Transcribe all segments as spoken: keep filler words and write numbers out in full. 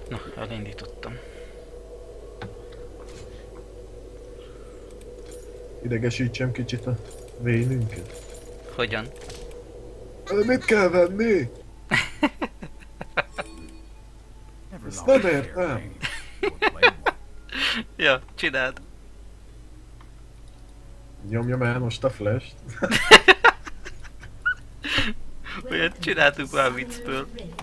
Na, elindítottam. Idegesítsem kicsit a vénünket. Hogyan? Mit kell venni? Ezt nem értem. Ja, csináld. Nyomjam el most a flash-t. Olyat csináltuk már viccből.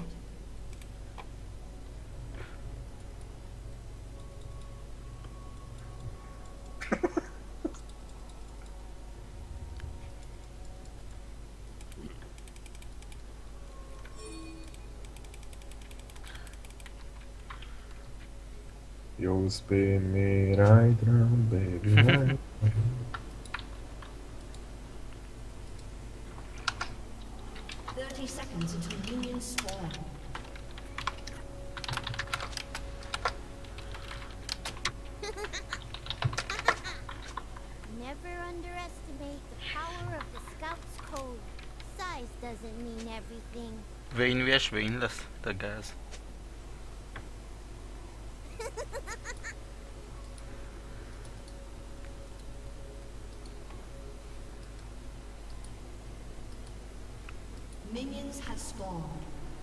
You spin me right round, baby, right round. thirty seconds until minions spawn. Never underestimate the power of the Scout's code. Size doesn't mean everything. Vayne vs Vayne lesz, te gáz. Minions have spawned.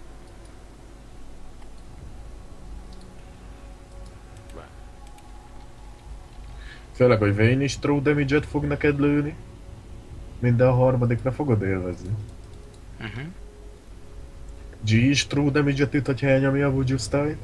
Főleg, hogy Vayne is true damage-et fog neked lőni. Minden a harmadikra fogod élvezni. Uh-huh. G is true damage-et üt, hogyha elnyomja a Vujusztájt.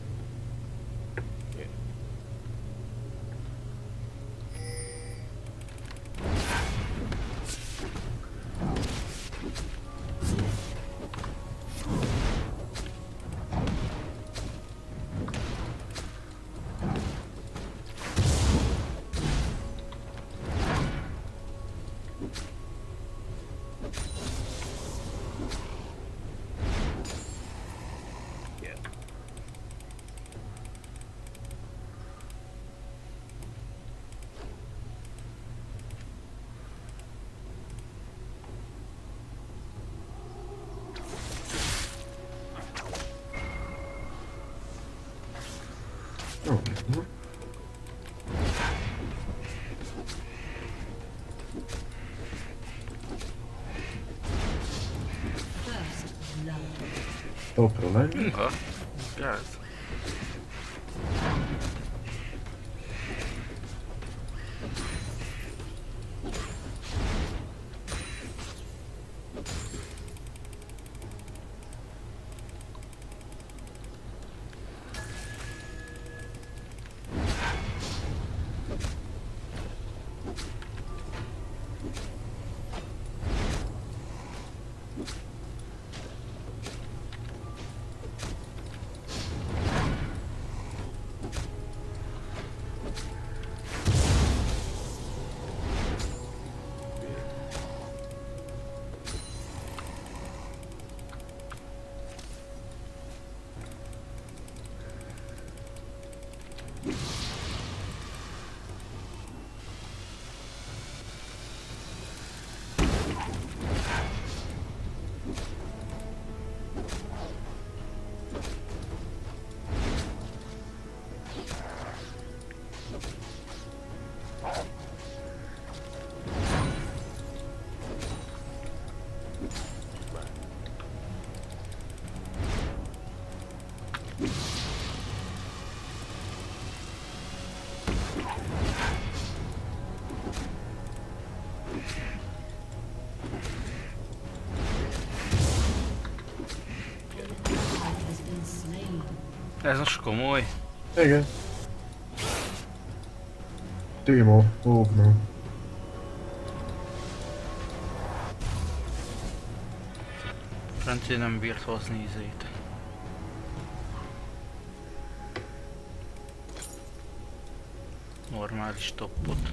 Okay. First love. Topra lenni. Ha, gáz. Ez most komoly. Igen. Timo, óvnó. Francia nem bírt hozni izét. Normális toppot.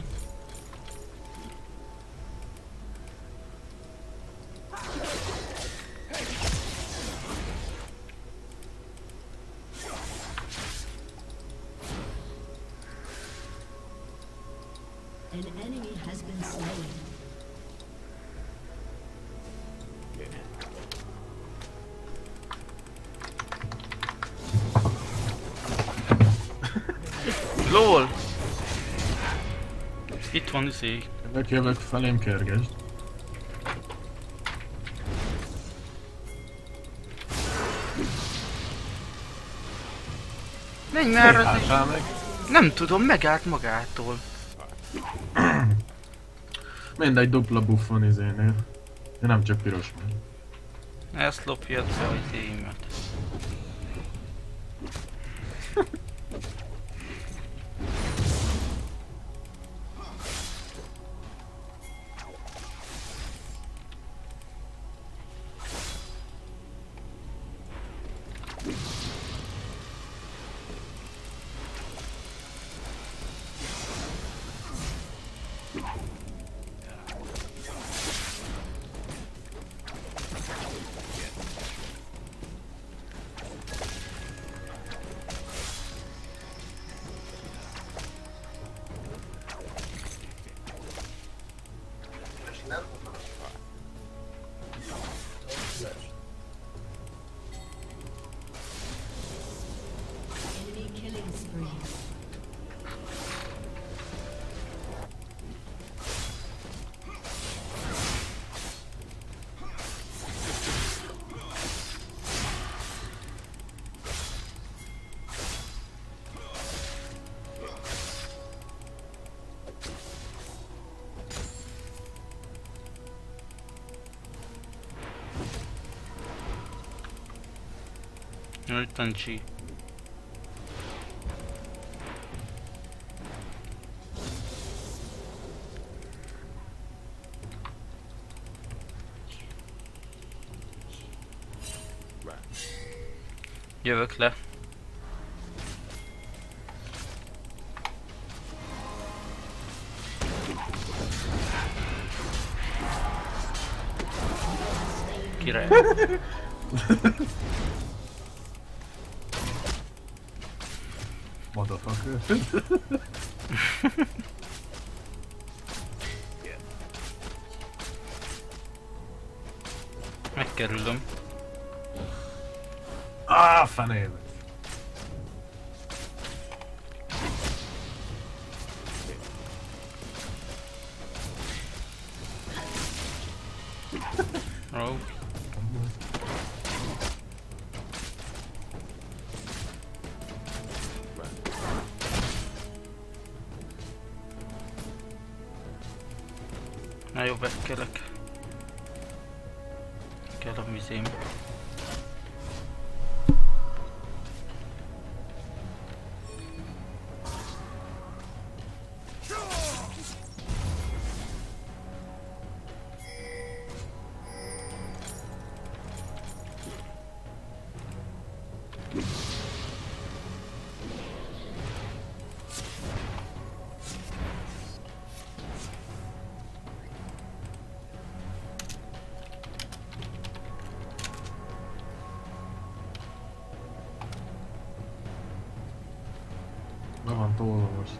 An enemy has been slain. LOL! Itt van izé. Jövök, jövök, felém kergesd. Menj már az Álltál meg? Nem tudom, megállt magától. Mindegy, dupla buff van izénél. De nem csak piros meg. Ezt lopjad be az émet. Enemy killing spree. Nyújtan csí. Jövök le. Király. Motherfucker. Megkerülöm. Ah, fenébe. Oh. Na jó, bekelek. Kell a vizém. Be van tolva most.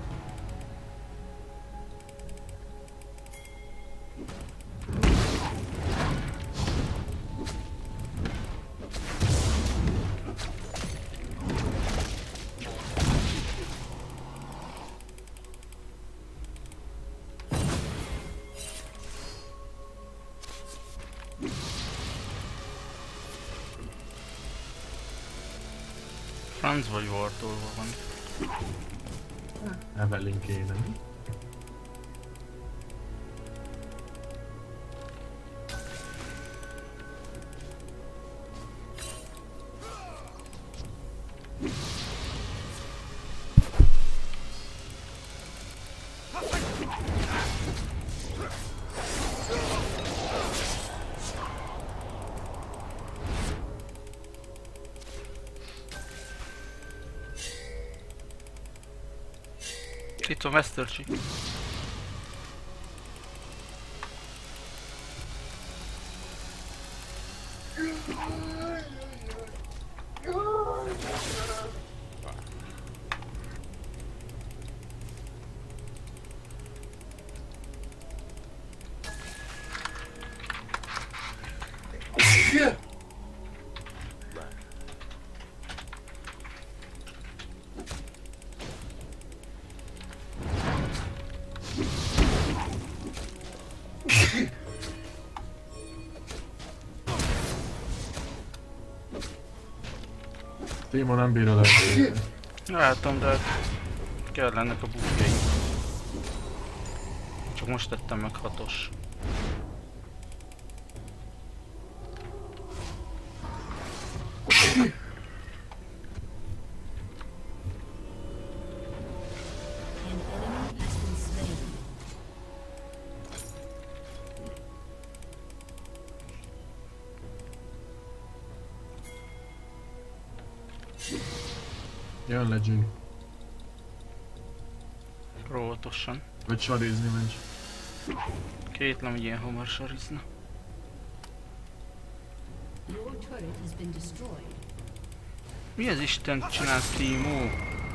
Franc vagy vartolva van. Evelyn kéne, mi? Itt van Master Chief. Timo nem bírod el. Látom, de kellenek a buffjai. Csak most tettem meg hatos. An enemy has been slain. Jön le Jin. Óvatosan. Vagy sarizni menj. Kétlem, hogy ilyen hamar sarizna. Your turret has been destroyed. Mi az Isten csinálsz, Timo?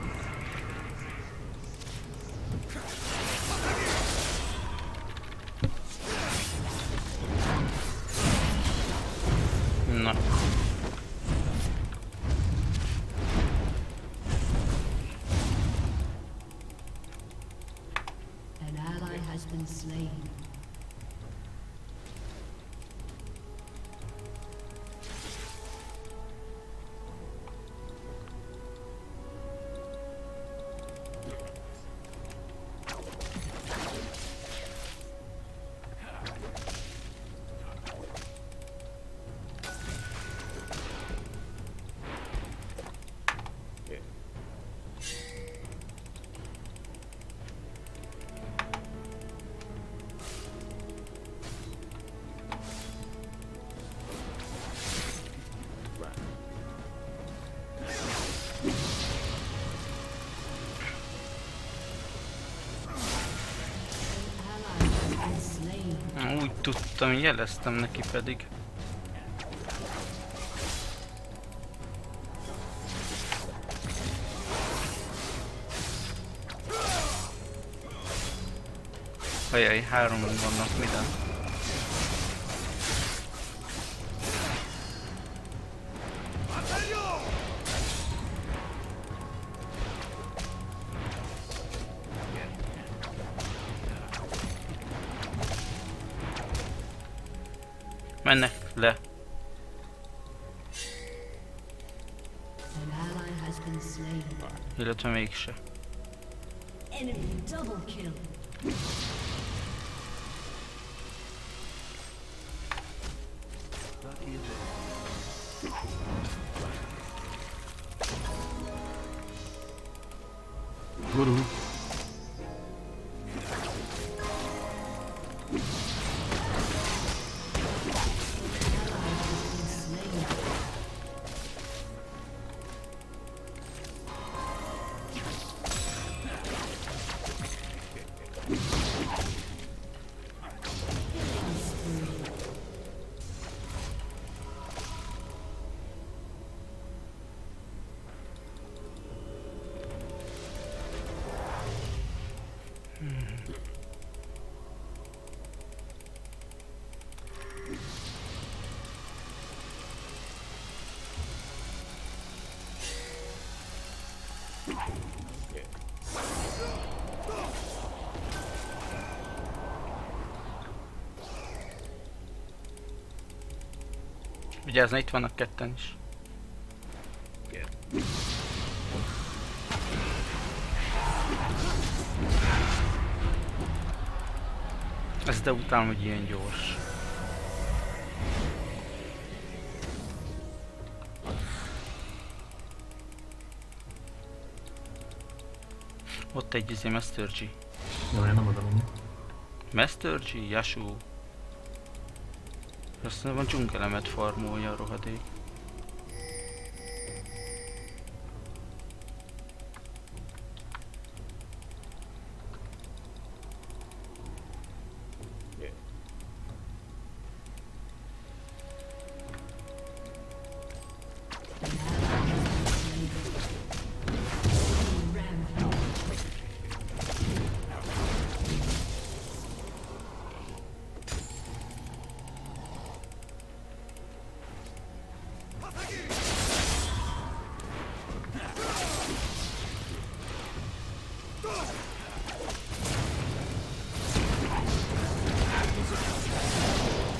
Na. An ally has been slain. Úgy tudtam, jeleztem neki pedig. Ajaj, három vannak minden. Mennek le. An ally has been slain. Illetve mégse. Enemy double kill. Guru. Vigyázz, itt vannak ketten is. Ez de utálom, hogy ilyen gyors. Ott egy izé Master G. Jó, én nem adom. Master G, Yasuo. Aztán van dzsungelemet farmolja a rohadék.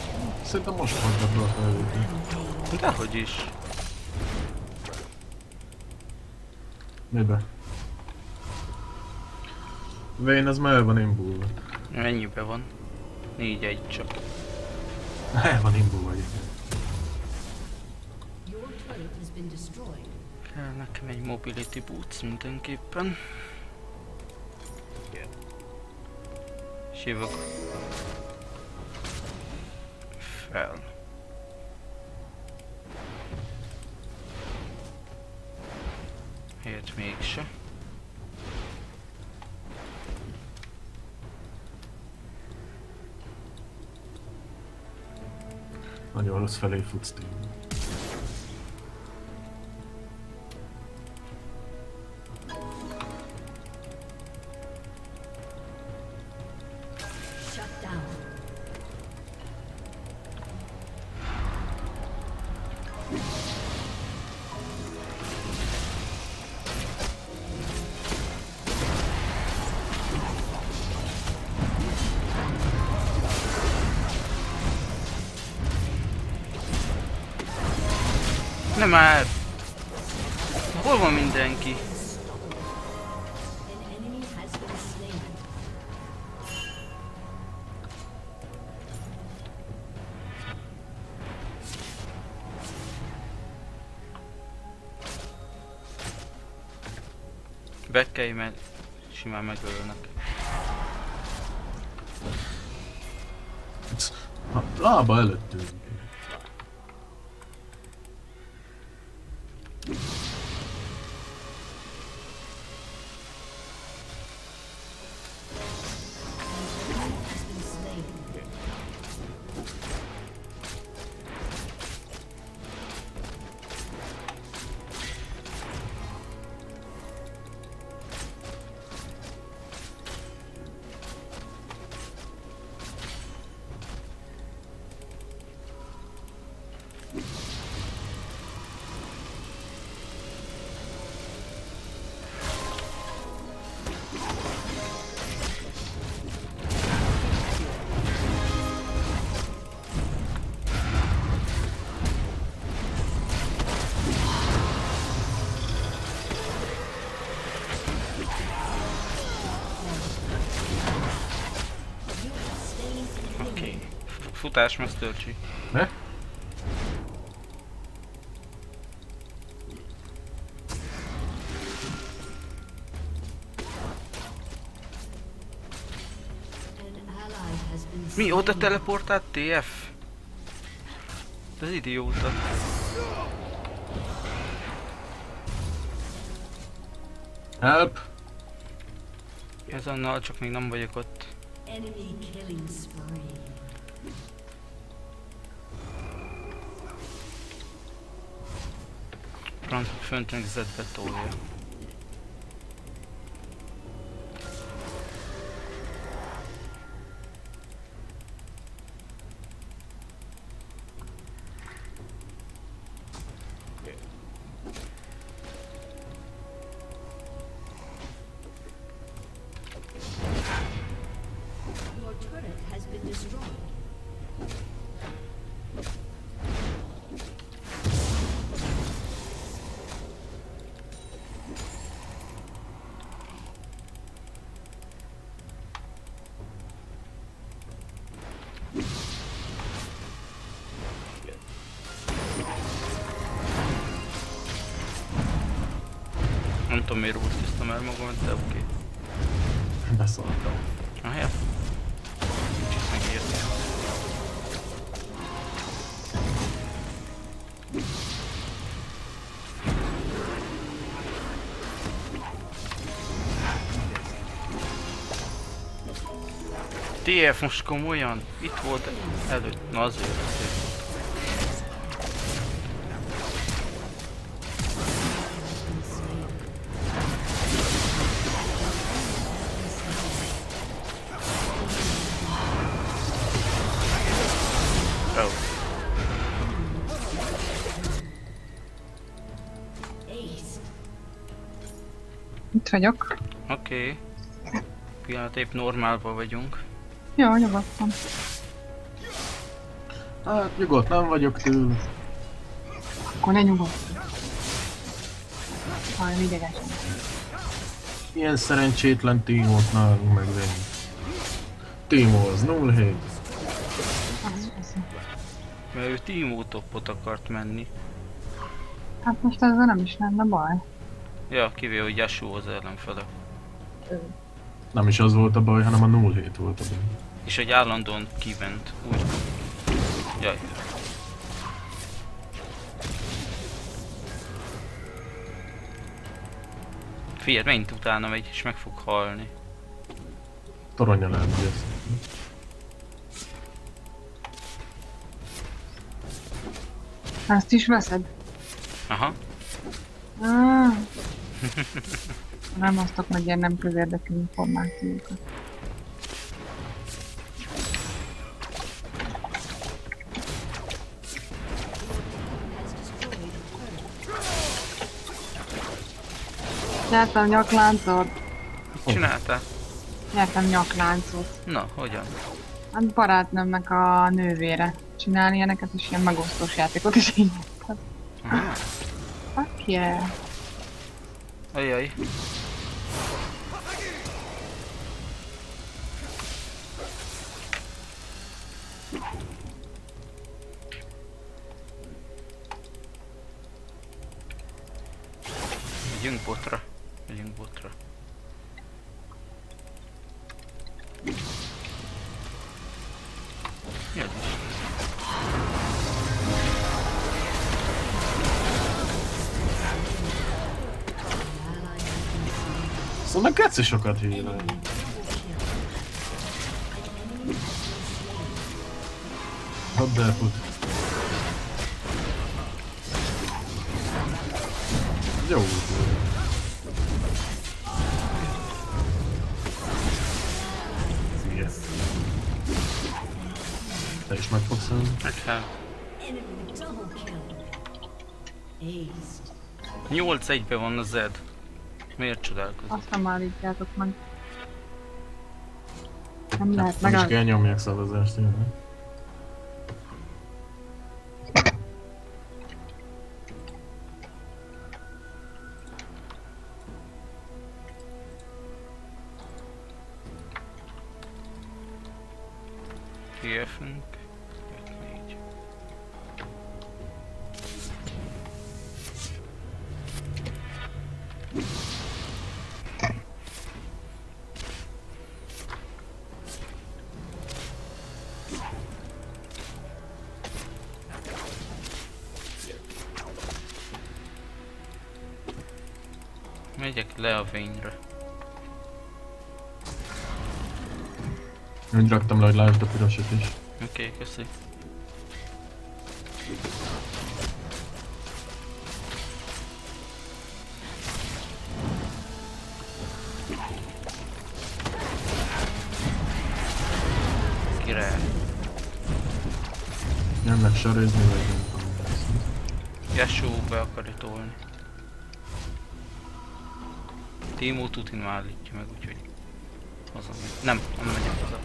Szerintem most fognak be a felvétel. Dehogy is. Mibe? Vén az már el van imbulva. Mennyibe van? négy egy csak. El van imbulva egyébként. Your turret has been destroyed. Kell nekem egy mobility boots mindenképpen. És jövök fel. Helyett mégse. Nagyon rossz felé futsz tényleg. Shut down. Nem már! Hol van mindenki? An enemy has been slain. Bekkelj, mert simán megölnek. Ha, lába előttünk. Has been slain. Oké. Okay. Futás, Masterchi. Ne? An ally has been Mi? slain. Oda teleportált té ef? Ez idióta. Help! Ez annál, csak még nem vagyok ott. Enemy killing spree. Frank föntnek zedbe tolja. Your turret has been destroyed. Nem tudom miért úrtiztam el magamat, de oké. Okay. Beszartam. Ah, ja. Kicsit megértem. té ef most komolyan? Itt volt előtt. Na azért azért. Oh. Ace. Itt vagyok. Oké. Okay. Pillanat épp normálban vagyunk. Jó, nyugodtan. Hát nyugodt, nem vagyok tőle. Akkor ne nyugodj. Olyan idegesen. Ilyen szerencsétlen Tímót nálunk megvenni. Tímó az nulla hét. Az, az. Mert ő Timo topot akart menni. Hát most ezzel nem is lenne baj. Ja, kivéve, hogy Yasuo az ellenfele. Nem is az volt a baj, hanem a nulla hét volt a baj. És hogy állandóan kiment. Úgy. Jaj. Figyelj, mennyit utána megy és meg fog halni. Toronya lehet, hogy ezt. Ezt is veszed? Aha. Ah. Nem osztok meg ilyen nem közérdekű információkat. Nyertem nyakláncot. Mit csináltál? Nyertem nyakláncot. Na, hogyan? Hát barátnőmnek a nővére csinál ilyeneket, és ilyen megosztós játékot is így nyertem. Aha. Fuck yeah. Ajaj. Megyünk botra. Megyünk botra. Mi az is? Szóval keci sokat hílel. Hadd elfut. Jó. Yes. Te is meg fogsz állni? Meg kell. Enemy double kill. Aced. nyolc egyben van a Zed. Miért csodálkozol? Azt nem állítjátok meg. Nem lehet Nem is meg. kell nyomják szavazást, jön. té ef-ünk. öt négy. Megyek le a vényre. Úgy raktam le, hogy lásd a pirosat is. Oké, okay, köszi. Király. Jönnek sarézni, vagy nem tudom. Yasuo be akarja tolni. Timo tutin állítja meg, úgyhogy haza megy. Nem, nem megyek haza.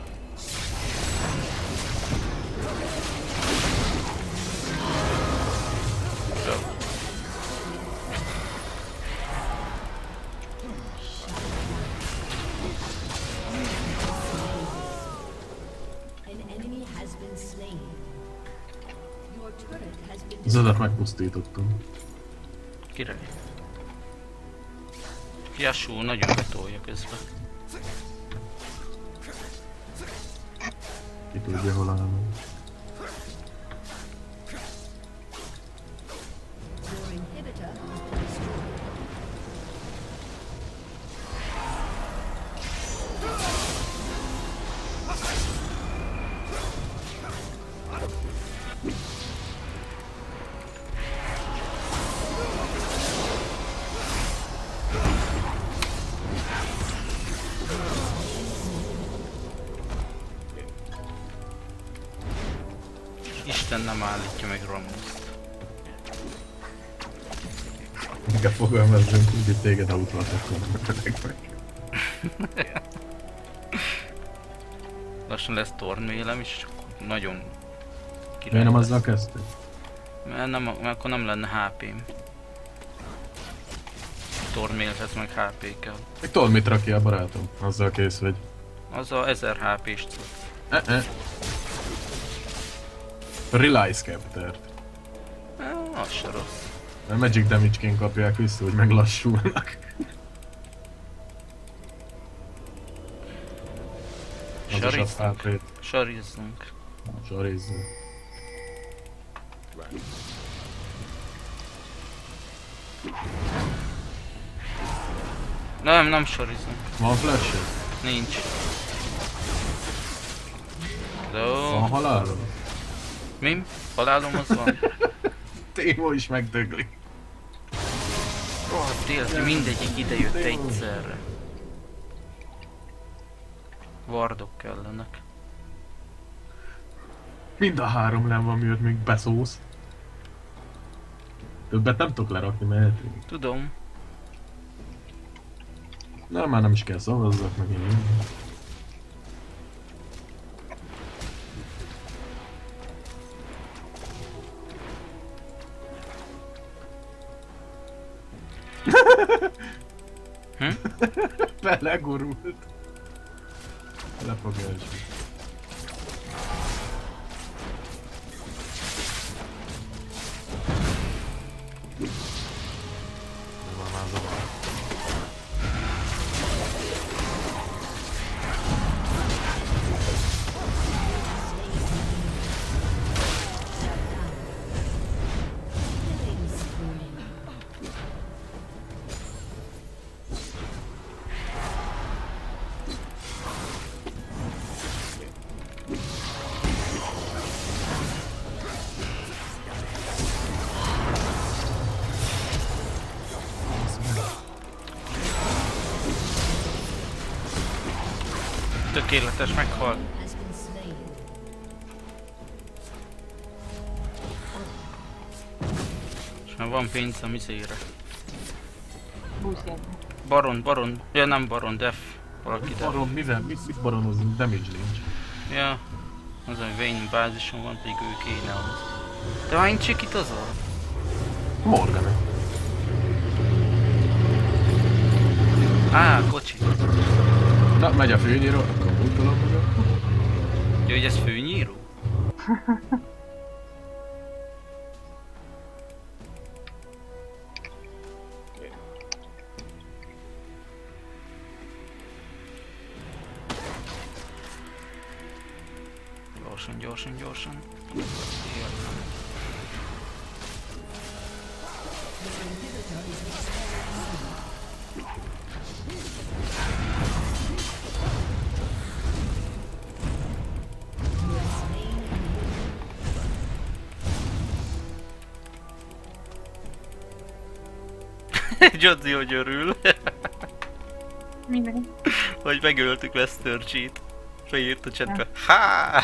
Jó. An enemy has been slain. Your turret has been Zedet megpusztítottam. Király. Yasuo nagyon betolja közben. Ki tudja, hol állom. Your inhibitor has been destroyed. Isten nem állítja meg Ramoszt. Inkább fogalmazzunk úgy, hogy téged autóatakon meg. Lassan lesz tornvélem is, nagyon király Miért nem lesz. azzal kezdtél? Mert, nem, mert akkor nem lenne há pém. Tormélhez meg há pé kell. Még tudod mit rak ki a barátom? Azzal kész vagy. Az a ezer há pés cucc. Eh-eh. Rely Scepter-t. Ah, az se rossz. Mert Magic Damage-ként kapják vissza, hogy meglassulnak. Az is a Sarizzunk. hátrét. Sarizzunk. Sarizzunk. Nem, nem sarizzunk. Van flash-e? Nincs. De Van halálom? mi? Halálom az van? Témo is megdögli. Oh, tényleg mindegyik ide jött egyszerre. Vardok kellenek. Mind a három nem van, miatt még beszólsz. Többet nem tudok lerakni, mert eltűnik. Tudom. Na, már nem is kell szavazzak meg én. Hm? Belegurult. Le fog esni. Nem van már zavar. Killing spree. Tökéletes, meghal. Has been slain. És már van pénzem izére. Buszját. Baron, baron. Ja nem baron, def. Valaki def. Baron, mivel? Mit, mit baronozunk? Damage nincs. Ja. Az a Vayne bázison van, pedig ő kéne ahhoz. De hány csikit az a? Morgana. Á, kocsi. Na, megy a főnyíró, akkor múltalom meg. Jó, hogy ez főnyíró? Gyorsan, gyorsan, gyorsan. Jodzi, hogy örül, Mindenki. hogy megöltük Westergy-t. Beírt a chatbe. Há!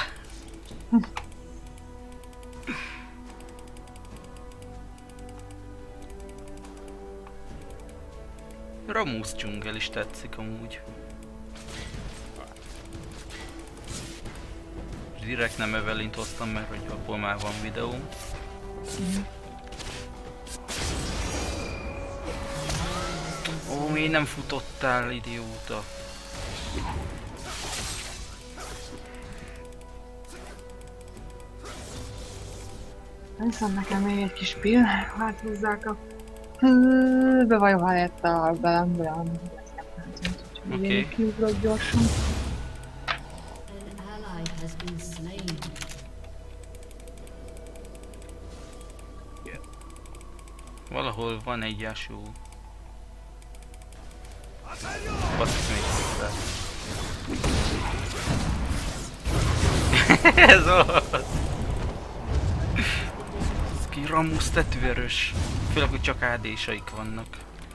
Ramusz dzsungel is tetszik amúgy. Direkt nem Evelint hoztam, mert hogy abból már van videóm. Ó, miért nem futottál, idióta? Viszont nekem még egy kis pillanat hozzák a... Hú, be vagy halett a belem, belem. Oké. Úgyhogy kiugrok gyorsan. An ally has been slain. Valahol van egy Yasuo. Basszus még hozzá. Ez az! Ki Ramusz tetőerős. Főleg, hogy csak á dé-saik vannak.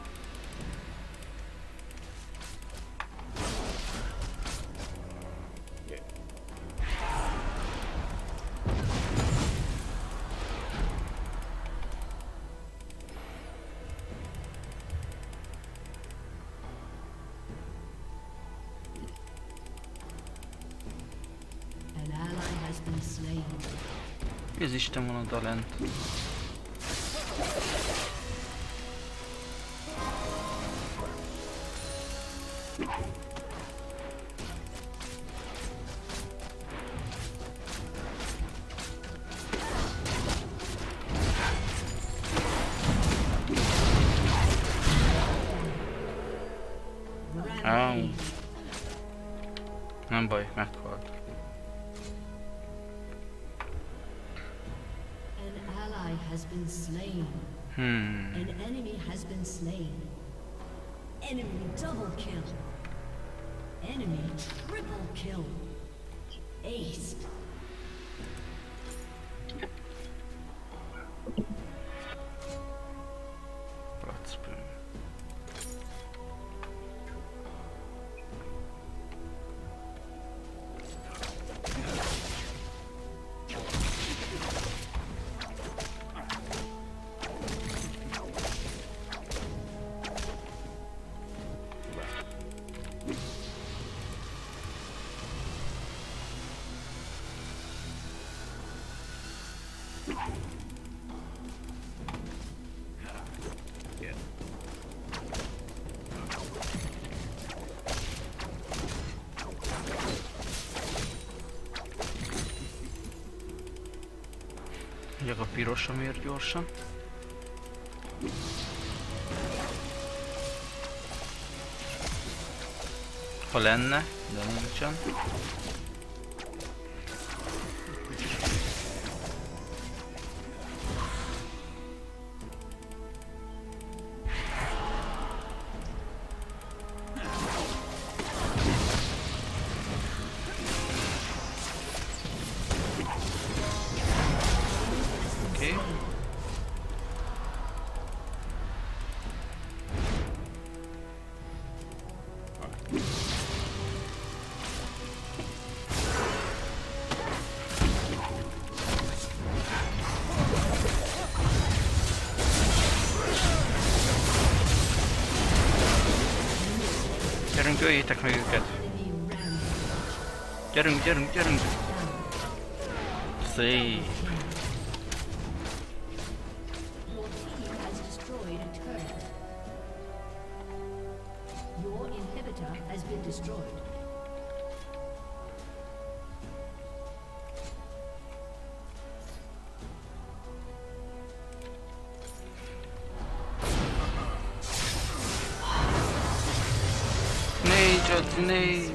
An ally has been slain. Mi az Isten van oda lent? Ah. Nem baj, meghalt. An ally has been slain. Hmm. An enemy has been slain. Enemy double kill. Enemy triple kill. Ace. Blood spoon. Megyek a pirosomért gyorsan. Ha lenne, de nincsen. Gyerünk, öljétek meg őket! Gyerünk, gyerünk, gyerünk! Szép! Your team has destroyed a turret. Your inhibitor has been destroyed. Négy, négy!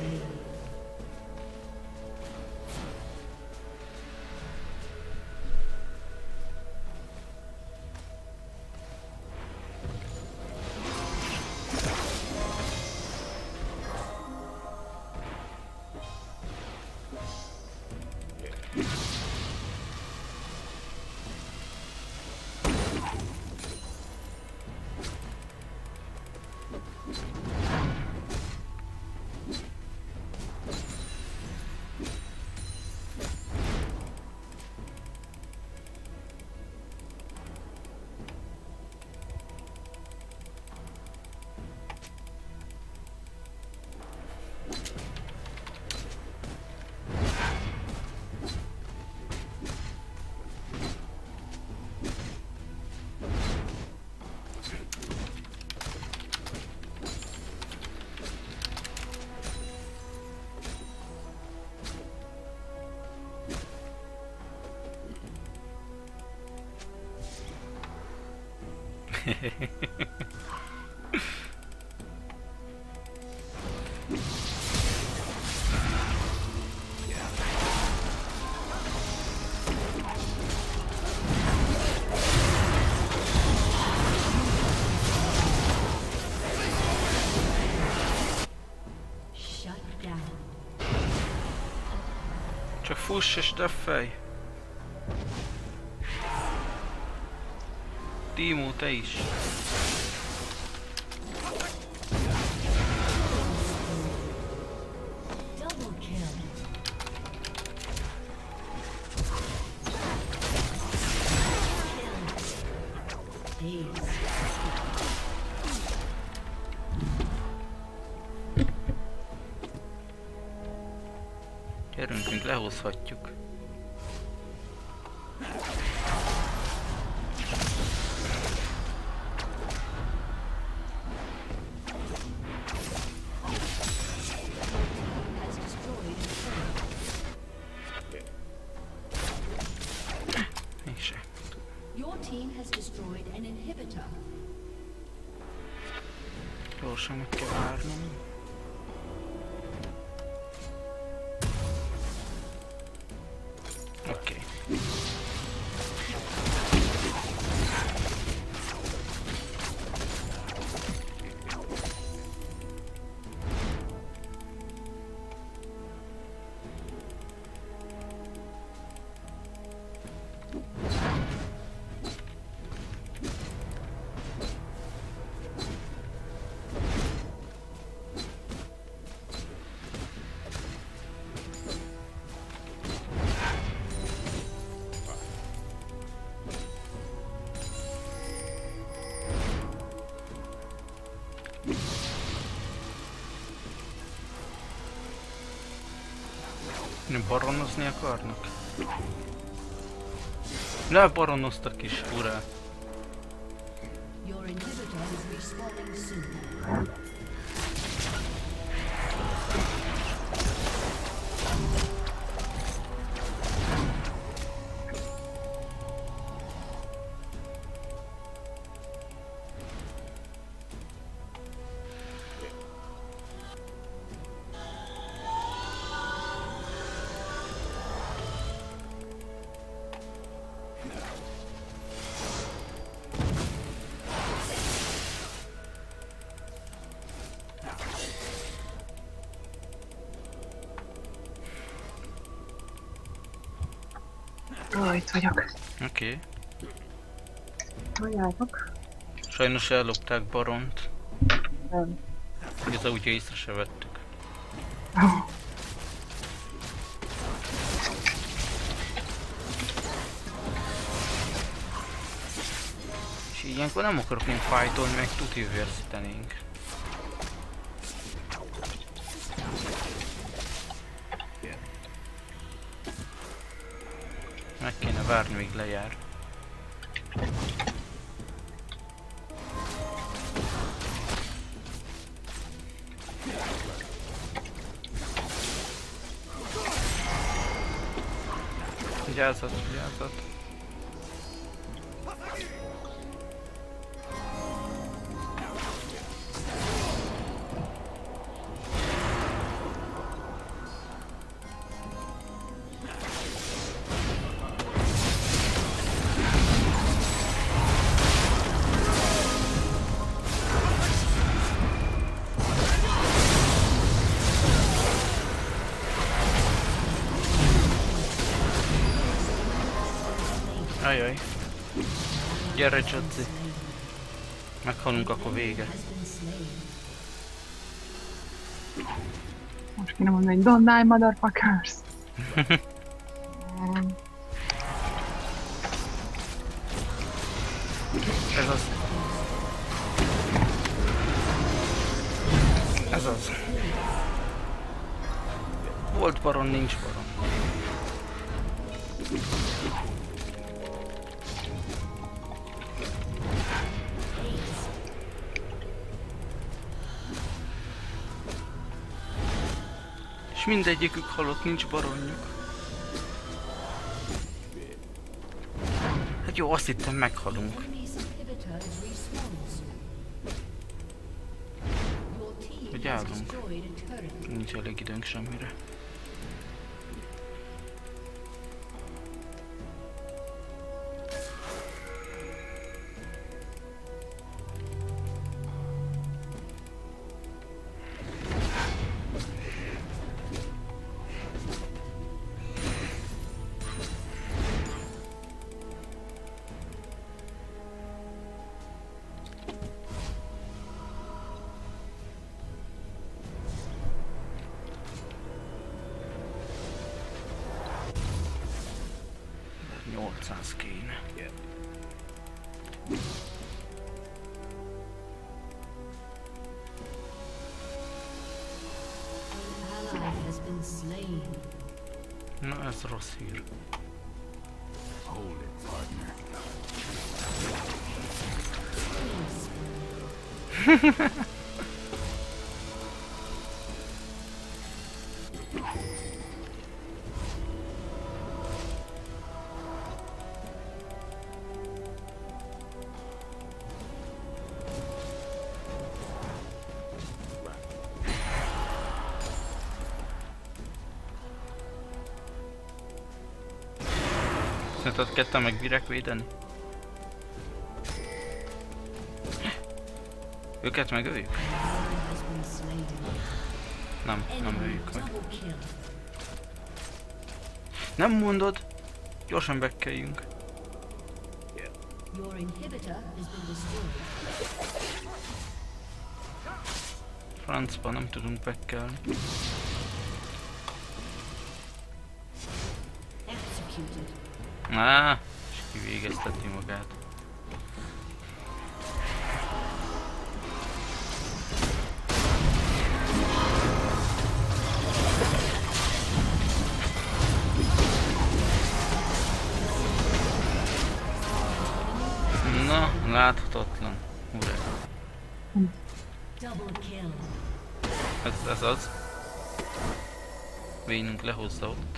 Csak fuss és töffej! Timo, te is! Double kill. Kill. Ace. Gyerünk, még lehozhatjuk. gyorsan meg kell várnom. Oké. Okay. Nem baronozni akarnak? Ne baronoztak is, urá! Your inhibitor is respawning soon. Ó, itt vagyok. Oké. Okay. Vagyok. Sajnos ellopták baront. Nem. Ez úgy észre se vettük. Oh. És ilyenkor nem akarok én fájtolni, meg tuti vérszítenénk. Meg kéne várni, míg lejár. Vigyázzat, vigyázzat. Ajaj. Gyere, Csodzi. Meghalunk, akkor vége. Most kéne mondani, hogy don't die, motherfuckers. um, Ez az. Ez az. Volt baron, nincs baron. És mindegyikük halott, nincs baronjuk. Hát jó, azt hittem meghalunk. Enemy's inhibitor is respawning soon. Your team Hogy has állunk. destroyed a turret. Nincs elég időnk semmire. nyolcszáz kéne. An ally has been slain. Na, ez rossz hír. Szerinted ketten megbírják védeni? Őket megöljük? Nem, nem öljük meg. Nem mondod? Gyorsan bekkeljünk. Francba nem tudunk bekkelni. Á, és kivégezteti magát. Na, láthatatlan. Ura. Ez, ez az. Vénünk lehozza ott.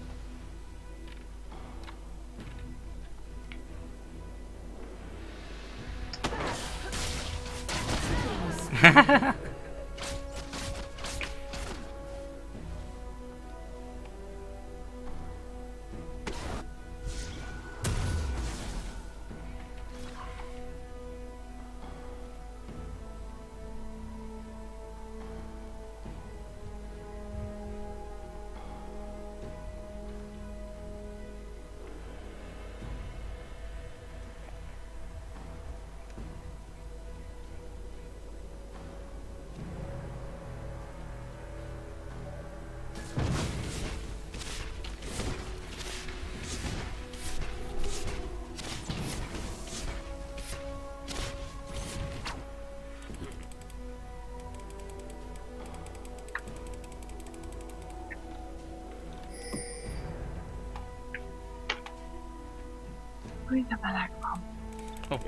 Új, de meleg van. Hopp.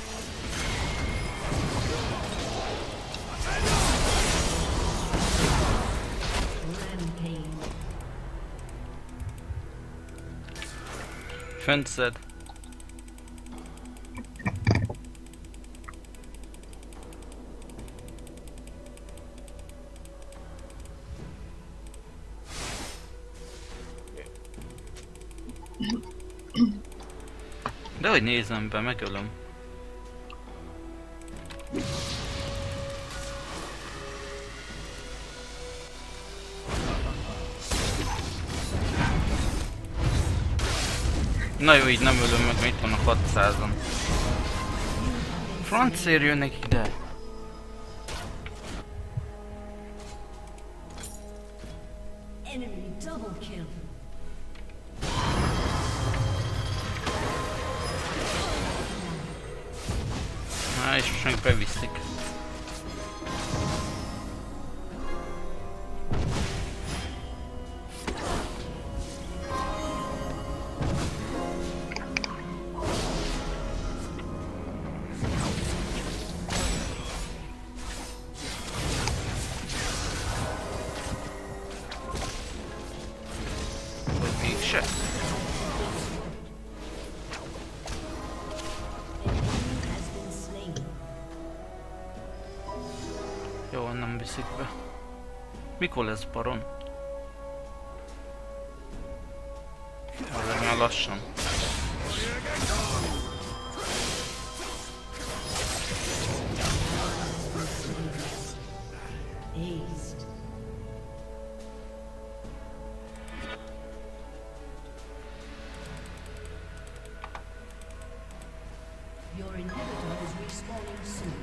Fönt szed. De hogy nézem be, megölöm. Na jó, így nem ölöm meg, mert itt vannak hatszázan. Francért jönnek ide. Enemy double kill. Na, és most meg beviszik. Vagy mégse. Jó, nem viszik be. Mikor lesz baron? Azért már lassan. Aced. Your inhibitor is respawning soon.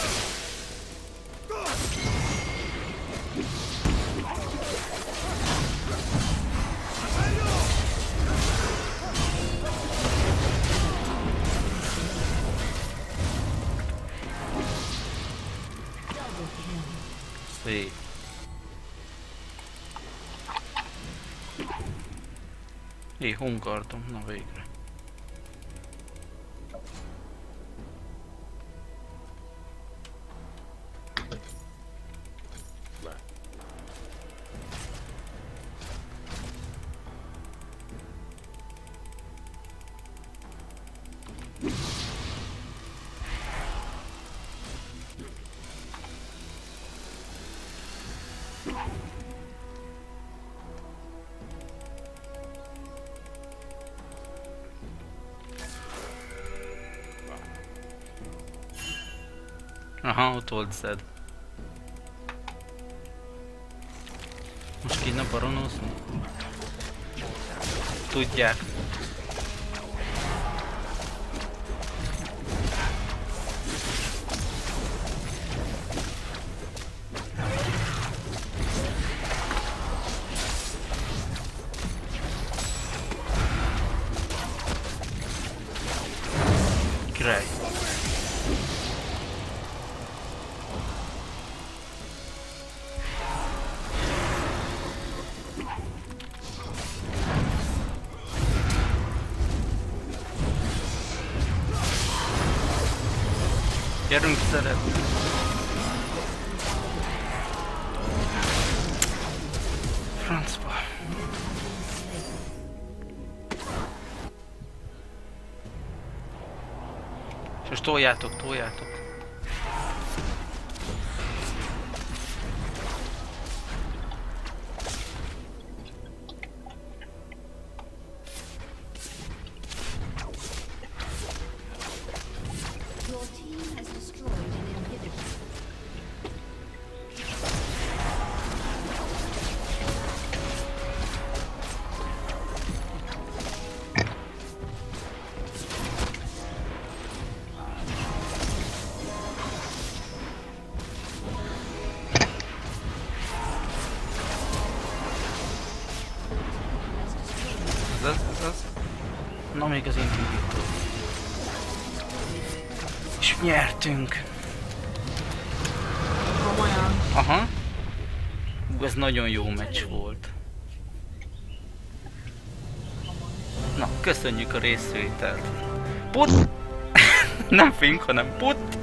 Szép. Hé, Hungardom, na végre. Aha, ott volt Zed. Most kéne baronozni? Tudják. Király. Gyerünk szeretni. Francba. És most toljátok, toljátok. Your team has destroyed an inhibitor. Ez az, ez az. Na még az inhibitor. És nyertünk. Komolyan. Aha. Ú, ez nagyon jó meccs volt. Na, köszönjük a részvételt. Put! Nem fink, hanem put!